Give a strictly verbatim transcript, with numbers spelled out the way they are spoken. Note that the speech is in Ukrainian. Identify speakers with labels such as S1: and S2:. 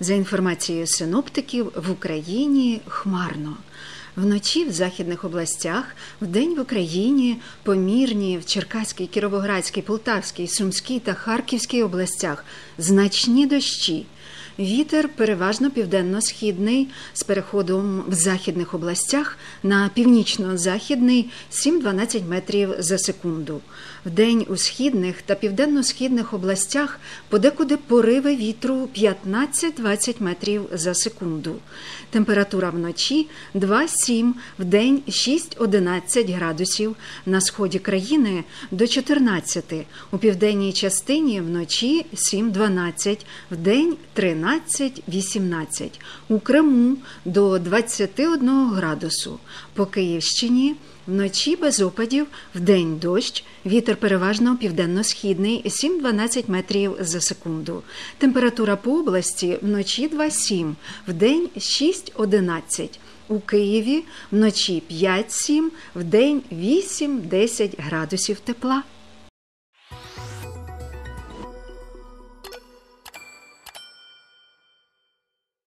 S1: За інформацією синоптиків, в Україні хмарно. Вночі в західних областях, вдень в Україні помірні в Черкаській, Кіровоградській, Полтавській, Сумській та Харківській областях значні дощі. Вітер переважно південно-східний з переходом в західних областях на північно-західний сім-дванадцять метрів за секунду. Вдень у східних та південно-східних областях подекуди пориви вітру п'ятнадцять-двадцять метрів за секунду. Температура вночі два-сім, вдень шість-одинадцять градусів, на сході країни до чотирнадцяти, у південній частині вночі сім-дванадцять, вдень тринадцять-вісімнадцять, у Криму до двадцяти одного градусу, по Київщині вночі без опадів, вдень дощ, вітер переважно південно-східний сім-дванадцять метрів за секунду. Температура по області вночі два-сім, вдень шість-одинадцять. У Києві вночі п'ять-сім, вдень вісім-десять градусів тепла.